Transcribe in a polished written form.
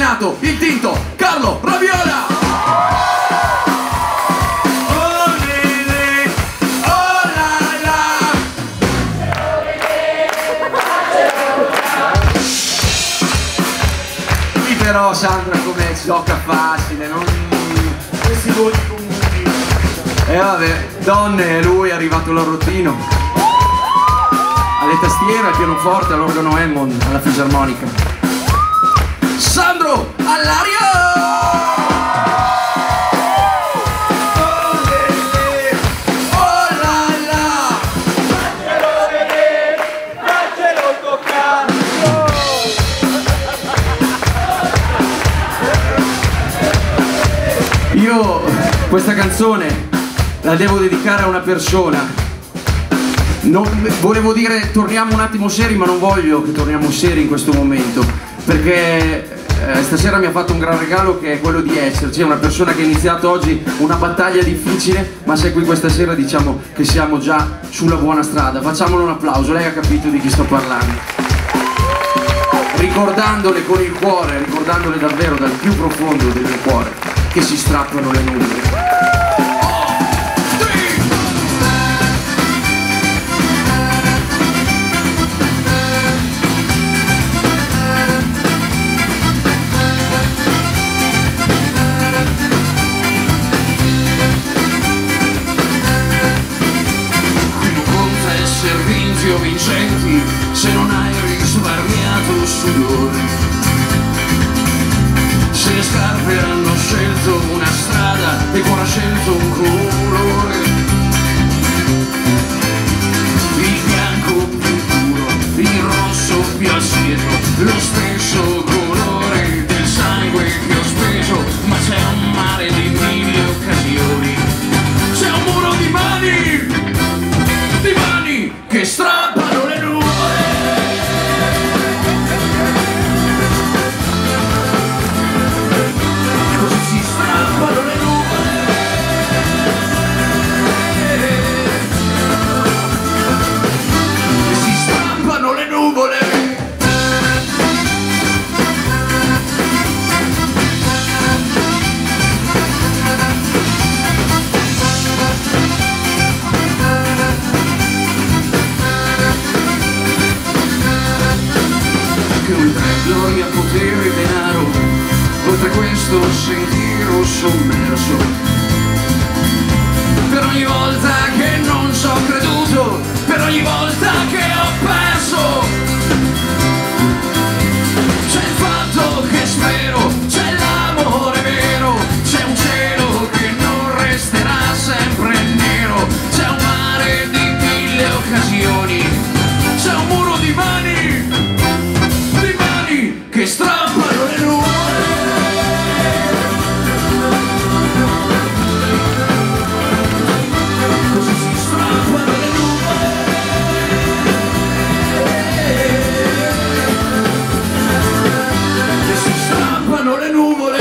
nominato il tinto Carlo Raviola. Però Sandra come gioca facile, non... questi voti comuni. E vabbè, donne, lui è arrivato l'orrottino. Alle tastiere, al pianoforte, all'organo Hammond, alla fisarmonica. Sandro all'aria! Io questa canzone la devo dedicare a una persona. Volevo dire torniamo un attimo seri, ma non voglio che torniamo seri in questo momento, perché stasera mi ha fatto un gran regalo, che è quello di esserci. È una persona che ha iniziato oggi una battaglia difficile, ma se è qui questa sera diciamo che siamo già sulla buona strada. Facciamolo un applauso, lei ha capito di chi sto parlando. Ricordandole con il cuore, ricordandole davvero dal più profondo del mio cuore, che si strappano le nuvole. Qui conta essere vinti o vincenti se non hai risparmiato sudore. Se le scarpe hanno scelto una strada e cuore ha scelto un colore, il bianco più puro, il rosso più asieto, lo stesso colore del sangue che ho speso, ma c'è un mare di mille occasioni, c'è un muro di mani che strappano le nuvole. Gloria, potere e denaro, oltre questo sentiero sommerso. Per ogni volta che non ci ho creduto, per ogni volta che ho perso, c'è il fatto che spero, c'è l'amore vero, c'è un cielo che non resterà sempre nero, c'è un mare di mille occasioni, c'è un muro di mani che strappano le nuvole. Così si strappano le nuvole. E si strappano le nuvole.